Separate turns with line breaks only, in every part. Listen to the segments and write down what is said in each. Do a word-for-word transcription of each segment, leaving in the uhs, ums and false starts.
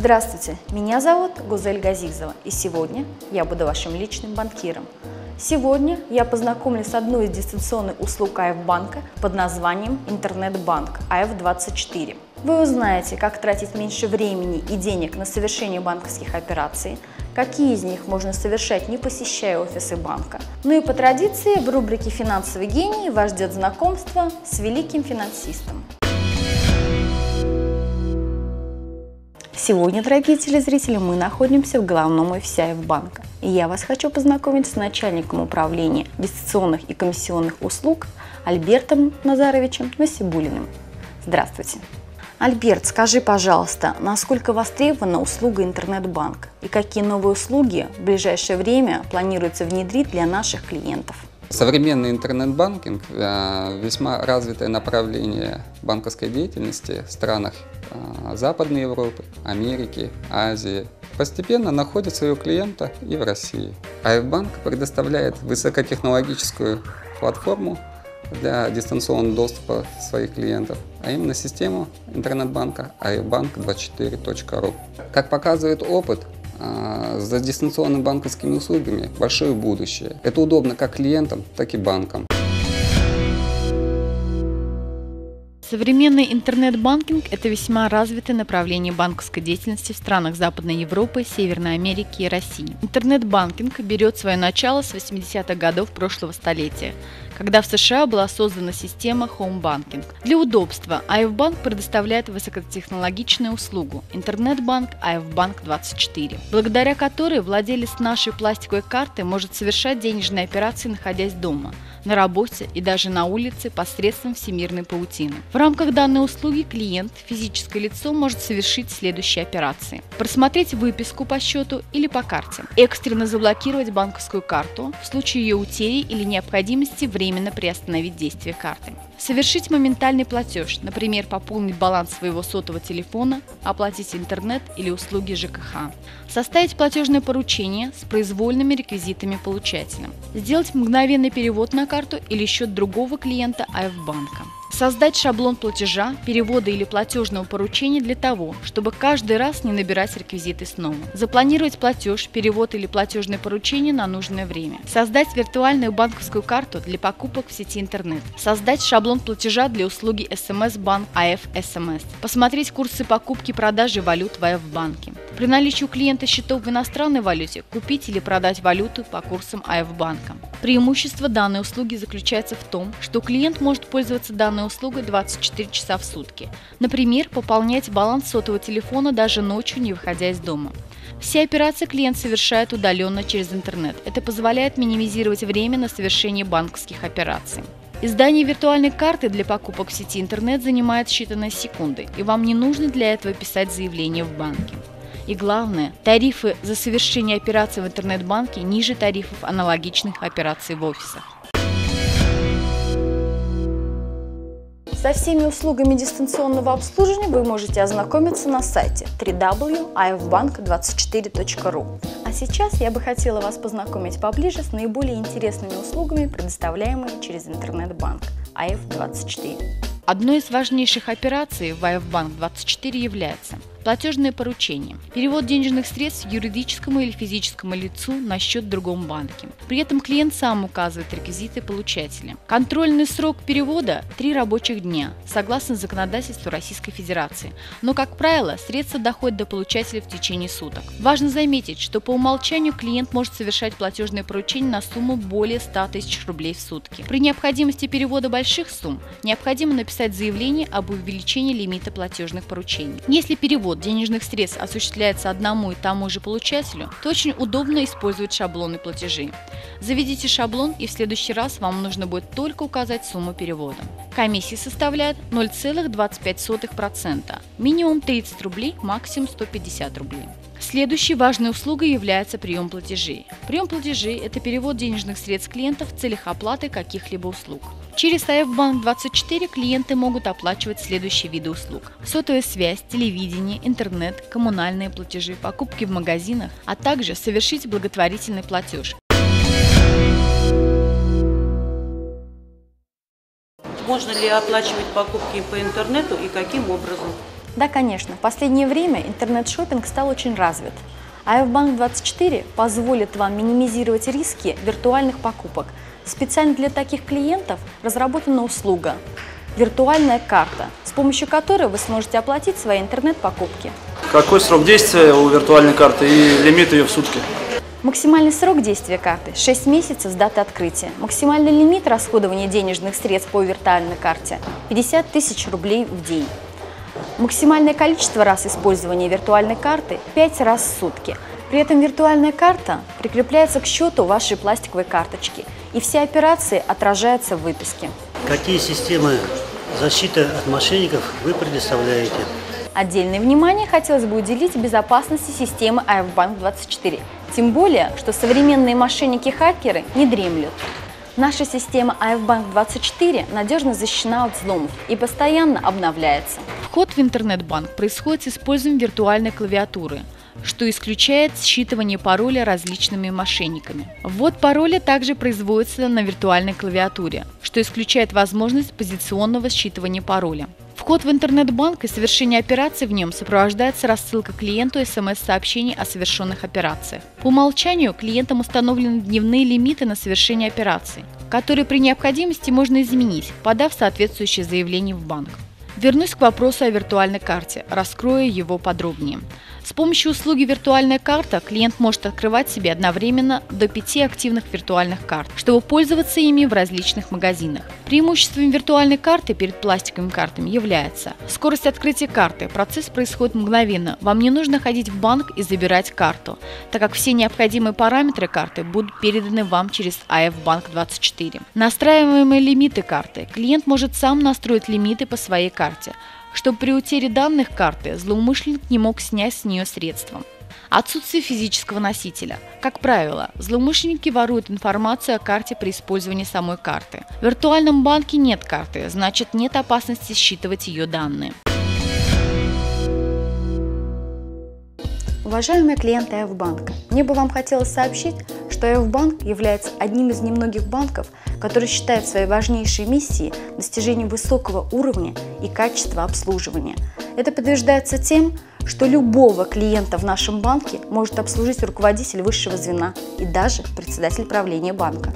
Здравствуйте, меня зовут Гузель Газизова, и сегодня я буду вашим личным банкиром. Сегодня я познакомлюсь с одной из дистанционных услуг АФ-банка под названием интернет-банк а эф двадцать четыре. Вы узнаете, как тратить меньше времени и денег на совершение банковских операций, какие из них можно совершать, не посещая офисы банка. Ну и по традиции в рубрике «Финансовый гений» вас ждет знакомство с великим финансистом. Сегодня, дорогие телезрители, мы находимся в головном офисе АФ-банка. И я вас хочу познакомить с начальником управления дистанционных и комиссионных услуг Альбертом Назаровичем Насибуллиным. Здравствуйте. Альберт, скажи, пожалуйста, насколько востребована услуга интернет-банк и какие новые услуги в ближайшее время планируется внедрить для наших клиентов?
Современный интернет-банкинг – весьма развитое направление банковской деятельности в странах Западной Европы, Америки, Азии. Постепенно находит своего клиента и в России. АФ-банк предоставляет высокотехнологическую платформу для дистанционного доступа своих клиентов, а именно систему интернет-банка а эф банк двадцать четыре точка ру. Как показывает опыт, за дистанционными банковскими услугами большое будущее. Это удобно как клиентам, так и банкам.
Современный интернет-банкинг – это весьма развитое направление банковской деятельности в странах Западной Европы, Северной Америки и России. Интернет-банкинг берет свое начало с восьмидесятых годов прошлого столетия, когда в США была создана система Home Banking. Для удобства АФ-банк предоставляет высокотехнологичную услугу – интернет-банк а эф банк двадцать четыре, благодаря которой владелец нашей пластиковой карты может совершать денежные операции, находясь дома, на работе и даже на улице посредством всемирной паутины. В рамках данной услуги клиент, физическое лицо, может совершить следующие операции: просмотреть выписку по счету или по карте, экстренно заблокировать банковскую карту в случае ее утери или необходимости временно приостановить действие карты, совершить моментальный платеж, например, пополнить баланс своего сотового телефона, оплатить интернет или услуги ЖКХ, составить платежное поручение с произвольными реквизитами получателя, сделать мгновенный перевод на карту или счет другого клиента АФ-банка, создать шаблон платежа, перевода или платежного поручения для того, чтобы каждый раз не набирать реквизиты снова, запланировать платеж, перевод или платежное поручение на нужное время, создать виртуальную банковскую карту для покупок в сети интернет, создать шаблон платежа для услуги эс эм эс-банк а эф эс эм эс, посмотреть курсы покупки и продажи валют в АФ-банке, при наличии у клиента счетов в иностранной валюте купить или продать валюту по курсам АФ-банка. Преимущество данной услуги заключается в том, что клиент может пользоваться данной услугой двадцать четыре часа в сутки. Например, пополнять баланс сотового телефона даже ночью, не выходя из дома. Все операции клиент совершает удаленно через интернет. Это позволяет минимизировать время на совершение банковских операций. Издание виртуальной карты для покупок в сети интернет занимает считанные секунды, и вам не нужно для этого писать заявление в банке. И главное, тарифы за совершение операций в интернет-банке ниже тарифов аналогичных операций в офисах.
Со всеми услугами дистанционного обслуживания вы можете ознакомиться на сайте дабл ю дабл ю дабл ю точка а эф банк двадцать четыре точка ру. А сейчас я бы хотела вас познакомить поближе с наиболее интересными услугами, предоставляемыми через интернет-банк а эф двадцать четыре.
Одной из важнейших операций в АФ-банк двадцать четыре является платежное поручение – перевод денежных средств юридическому или физическому лицу на счет в другом банке. При этом клиент сам указывает реквизиты получателя. Контрольный срок перевода – три рабочих дня, согласно законодательству Российской Федерации. Но, как правило, средства доходят до получателя в течение суток. Важно заметить, что по умолчанию клиент может совершать платежное поручение на сумму более ста тысяч рублей в сутки. При необходимости перевода больших сумм необходимо написать заявление об увеличении лимита платежных поручений. Если перевод денежных средств осуществляется одному и тому же получателю, то очень удобно использовать шаблоны платежей. Заведите шаблон, и в следующий раз вам нужно будет только указать сумму перевода. Комиссия составляет ноль целых двадцать пять сотых процента, минимум тридцать рублей, максимум сто пятьдесят рублей. Следующей важной услугой является прием платежей. Прием платежей – это перевод денежных средств клиентов в целях оплаты каких-либо услуг. Через АФ-банк двадцать четыре клиенты могут оплачивать следующие виды услуг: сотовая связь, телевидение, интернет, коммунальные платежи, покупки в магазинах, а также совершить благотворительный платеж.
Можно ли оплачивать покупки по интернету и каким образом?
Да, конечно, в последнее время интернет-шоппинг стал очень развит. а эф банк двадцать четыре позволит вам минимизировать риски виртуальных покупок. Специально для таких клиентов разработана услуга «Виртуальная карта», с помощью которой вы сможете оплатить свои интернет-покупки.
Какой срок действия у виртуальной карты и лимит ее в сутки?
Максимальный срок действия карты – шесть месяцев с даты открытия. Максимальный лимит расходования денежных средств по виртуальной карте – пятьдесят тысяч рублей в день. Максимальное количество раз использования виртуальной карты – пять раз в сутки. При этом виртуальная карта прикрепляется к счету вашей пластиковой карточки, и все операции отражаются в выписке.
Какие системы защиты от мошенников вы предоставляете?
Отдельное внимание хотелось бы уделить безопасности системы а эф банк двадцать четыре. Тем более, что современные мошенники-хакеры не дремлют. Наша система а эф банк двадцать четыре надежно защищена от взломов и постоянно обновляется.
Вход в интернет-банк происходит с использованием виртуальной клавиатуры, что исключает считывание пароля различными мошенниками. Ввод пароля также производится на виртуальной клавиатуре, что исключает возможность позиционного считывания пароля. Вход в интернет-банк и совершение операций в нем сопровождается рассылкой клиенту эс эм эс-сообщений о совершенных операциях. По умолчанию клиентам установлены дневные лимиты на совершение операций, которые при необходимости можно изменить, подав соответствующее заявление в банк. Вернусь к вопросу о виртуальной карте, раскрою его подробнее. С помощью услуги «Виртуальная карта» клиент может открывать себе одновременно до пяти активных виртуальных карт, чтобы пользоваться ими в различных магазинах. Преимуществом виртуальной карты перед пластиковыми картами является скорость открытия карты. Процесс происходит мгновенно. Вам не нужно ходить в банк и забирать карту, так как все необходимые параметры карты будут переданы вам через а эф банк двадцать четыре. Настраиваемые лимиты карты. Клиент может сам настроить лимиты по своей карте, чтобы при утере данных карты злоумышленник не мог снять с нее средства. Отсутствие физического носителя. Как правило, злоумышленники воруют информацию о карте при использовании самой карты. В виртуальном банке нет карты, значит нет опасности считывать ее данные.
Уважаемые клиенты а эф банка, мне бы вам хотелось сообщить, что а эф банк является одним из немногих банков, который считает своей важнейшей миссией достижение высокого уровня и качества обслуживания. Это подтверждается тем, что любого клиента в нашем банке может обслужить руководитель высшего звена и даже председатель правления банка.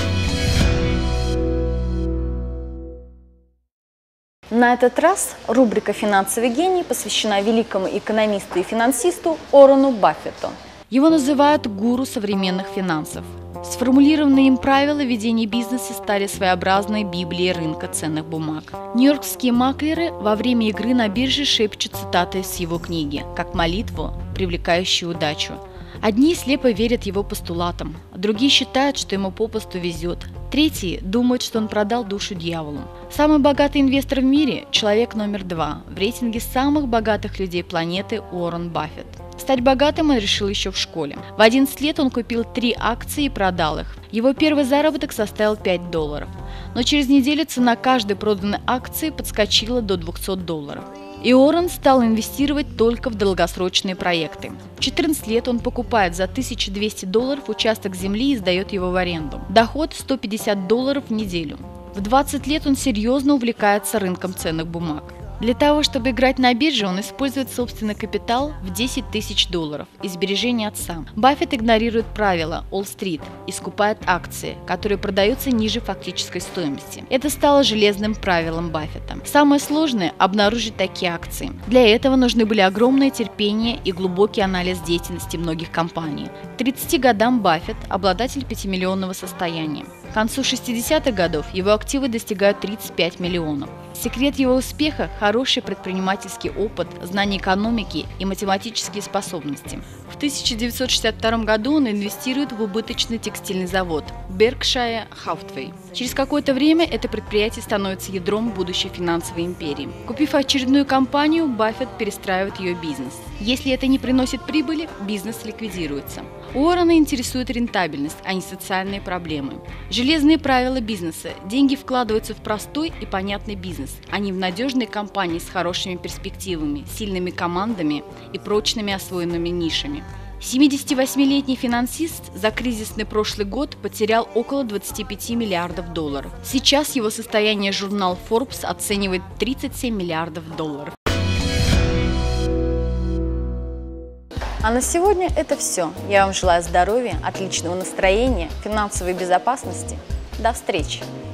На этот раз рубрика «Финансовый гений» посвящена великому экономисту и финансисту Уоррену Баффету.
Его называют гуру современных финансов. Сформулированные им правила ведения бизнеса стали своеобразной библией рынка ценных бумаг. Нью-йоркские маклеры во время игры на бирже шепчут цитаты с его книги, как молитву, привлекающую удачу. Одни слепо верят его постулатам, другие считают, что ему попусту везет. Третьи думают, что он продал душу дьяволу. Самый богатый инвестор в мире – человек номер два в рейтинге самых богатых людей планеты Уоррен Баффет. Стать богатым он решил еще в школе. В одиннадцать лет он купил три акции и продал их. Его первый заработок составил пять долларов. Но через неделю цена каждой проданной акции подскочила до двухсот долларов. И Уоррен стал инвестировать только в долгосрочные проекты. В четырнадцать лет он покупает за тысячу двести долларов участок земли и сдает его в аренду. Доход сто пятьдесят долларов в неделю. В двадцать лет он серьезно увлекается рынком ценных бумаг. Для того, чтобы играть на бирже, он использует собственный капитал в десять тысяч долларов и сбережения отца. Баффет игнорирует правила Уолл-стрит и скупает акции, которые продаются ниже фактической стоимости. Это стало железным правилом Баффета. Самое сложное – обнаружить такие акции. Для этого нужны были огромное терпение и глубокий анализ деятельности многих компаний. К тридцати годам Баффет – обладатель пятимиллионного состояния. К концу шестидесятых годов его активы достигают тридцати пяти миллионов. Секрет его успеха – хороший предпринимательский опыт, знание экономики и математические способности. В тысяча девятьсот шестьдесят втором году он инвестирует в убыточный текстильный завод Berkshire Hathaway. Через какое-то время это предприятие становится ядром будущей финансовой империи. Купив очередную компанию, Баффет перестраивает ее бизнес. Если это не приносит прибыли, бизнес ликвидируется. Уоррена интересует рентабельность, а не социальные проблемы. Железные правила бизнеса. Деньги вкладываются в простой и понятный бизнес, а не в надежные компании с хорошими перспективами, сильными командами и прочными освоенными нишами. семидесятивосьмилетний финансист за кризисный прошлый год потерял около двадцати пяти миллиардов долларов. Сейчас его состояние журнал Forbes оценивает в тридцать семь миллиардов долларов.
А на сегодня это все. Я вам желаю здоровья, отличного настроения, финансовой безопасности. До встречи!